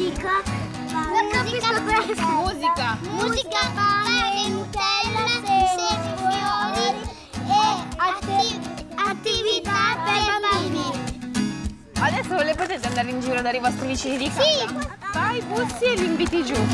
Musica. Musica, pane, Nutella, semi, fiori e attività per bambini. Adesso le potete andare in giro dai vostri vicini di casa? Sì. Vai, bussi e li inviti giù.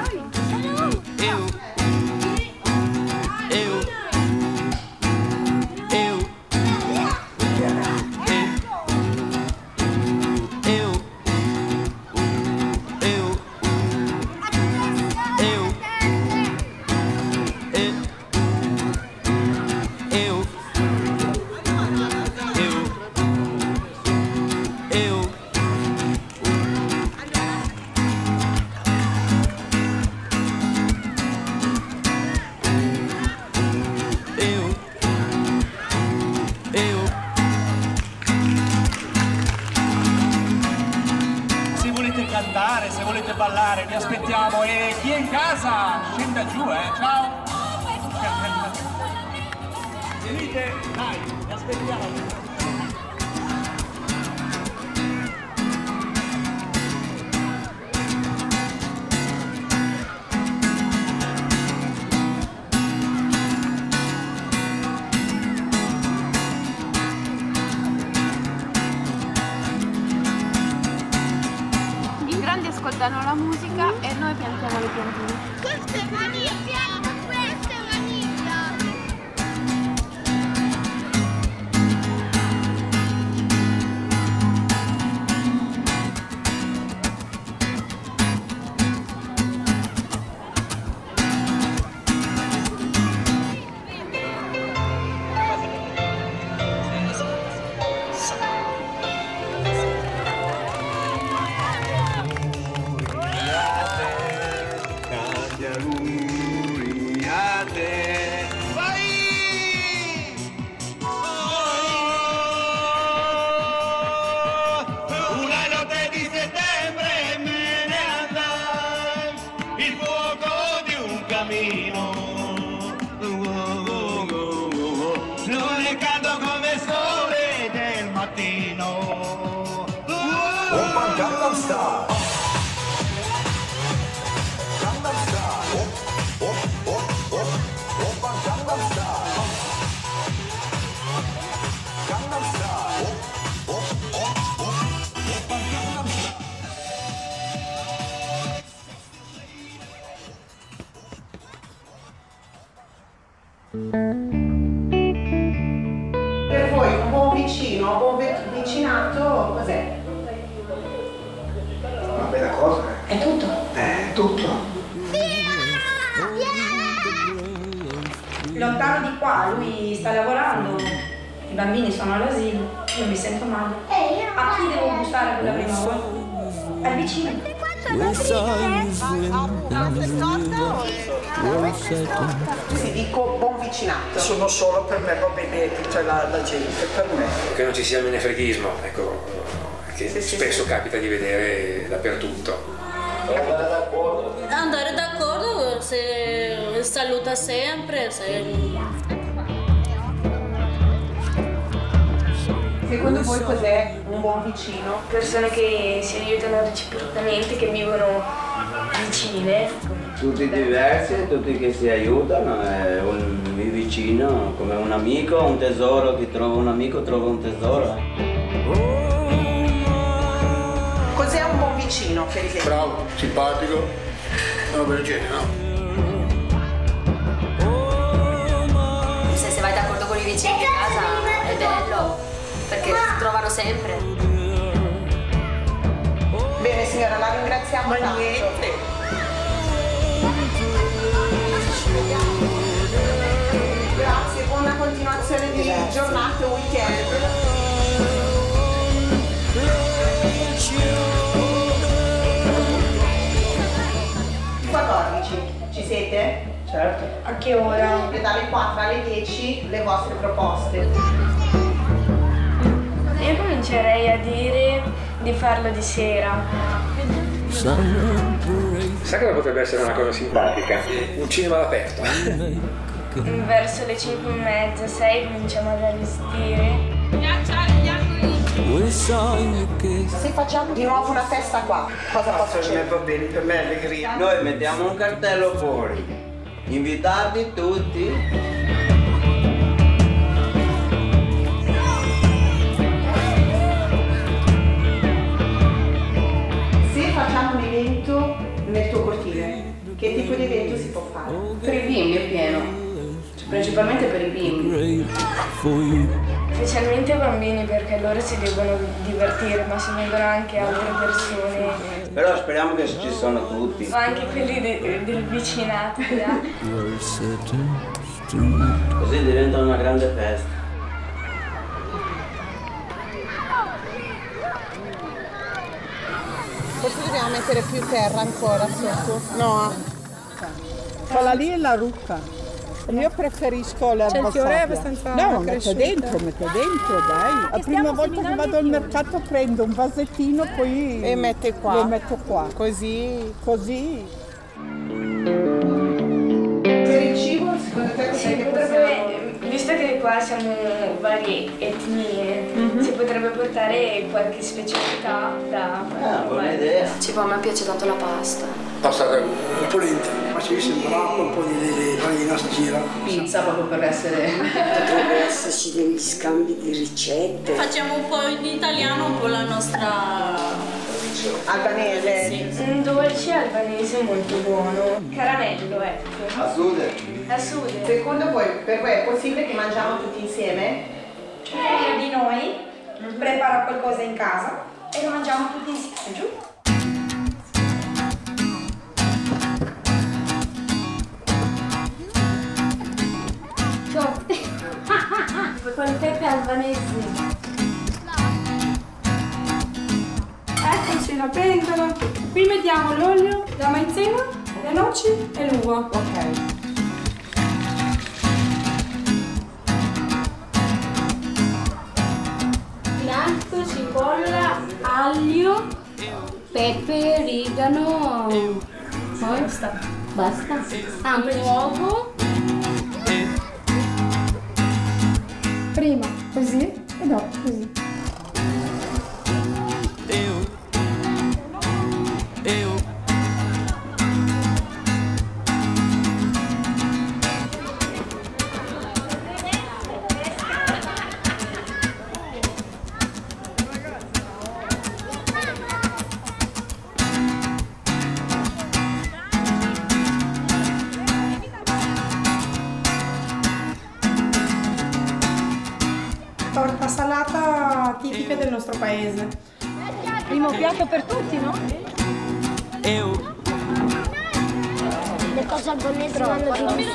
Se volete ballare, vi aspettiamo e chi è in casa scenda giù, ciao! Venite, dai, vi aspettiamo! Ascoltano la musica e noi piantiamo le piantine. Questa è vaniglia! Questa è vaniglia! Gangnam Style. Gangnam Style. Gangnam Style. Gangnam Style. Per voi un buon vicino, un buon vicinato, cos'è? Una bella cosa. È tutto? È tutto. Lontano di qua, lui sta lavorando, i bambini sono all'asilo, io mi sento male. A chi devo bussare per la prima volta? Al vicino. Sì, dico buon vicinato. Sono solo per me, va bene, cioè la gente, per me. Che non ci sia menefreghismo, ecco, che spesso capita di vedere dappertutto. Andare d'accordo, se saluta sempre, Secondo voi cos'è un buon vicino? Persone che si aiutano reciprocamente, che vivono vicine. Tutti diversi, tutti che si aiutano, è un vicino come un amico, un tesoro, chi trova un amico trova un tesoro. Cos'è un buon vicino, per esempio? Bravo, simpatico, una bella gente, no? Se vai d'accordo con i vicini di casa è bello, perché si trovano sempre. Bene signora, la ringraziamo tanto. Niente. Grazie, buona continuazione di giornata e weekend. 14, ci siete? Certo. A che ora? E dalle 4 alle 10 le vostre proposte. Io comincerei a dire di farlo di sera. Sa che potrebbe essere una cosa simpatica? Un cinema all'aperto. Verso le 5:30, 6 cominciamo ad allestire. Se facciamo di nuovo una festa qua, cosa posso fare? Va bene, per me è allegria. Noi mettiamo un cartello fuori, invitati tutti. Facciamo un evento nel tuo cortile, che tipo di evento si può fare? Per i bimbi è pieno, principalmente per i bimbi. Specialmente i bambini, perché loro si devono divertire, ma se vengono anche altre persone. Però speriamo che ci sono tutti. O anche quelli del vicinato. Così diventa una grande festa. Forse dobbiamo mettere più terra ancora sotto. No. Quella lì è la rucca. Io preferisco l'erba. Cioè il fiore è abbastanza No, metto dentro, dai. La prima volta che vado al mercato prendo un vasettino, poi e mette qua. Lo metto qua. Così. Per il cibo, secondo te cos'è che potrebbe, visto che qua siamo varie etnie, si potrebbe portare qualche specialità da... buona idea. Cibo, a me piace tanto la pasta. Pasta un po' lenta, ma ci sembra un po' di farina si gira. Pizza proprio per essere... Potrebbe esserci degli scambi di ricette. Facciamo un po' in italiano, un po' la nostra... albanese. Sì. Un dolce albanese molto buono. Caramello, ecco. A sude. Secondo voi, per voi è possibile che mangiamo tutti insieme? Uno di noi prepara qualcosa in casa e lo mangiamo tutti insieme, giù? Con il pepe albanese. Eccoci la pentola. Qui mettiamo l'olio, la maizena, le noci e l'uva. Ok. Bianco, cipolla, aglio, pepe, origano. Poi basta. Ah, un uovo. Prima così e dopo così. Torta salata tipica del nostro paese. Primo piatto per tutti, no? Le cose albanesi vanno di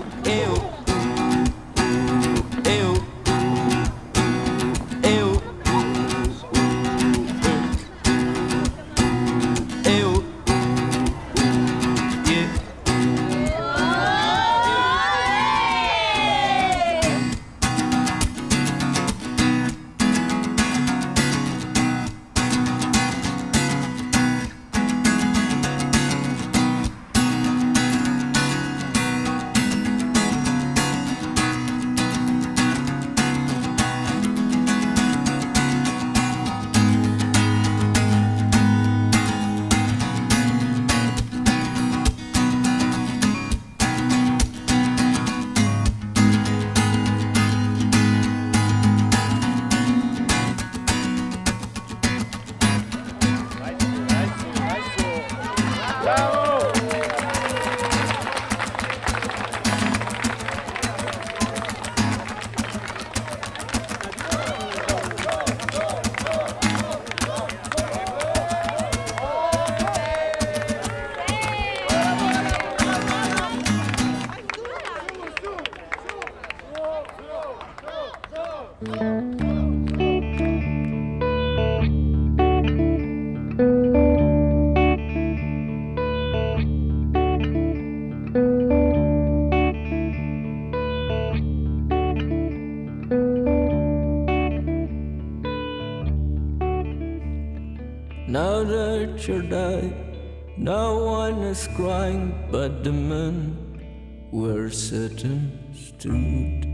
Now that you died, no one is crying but the men were sitting stood.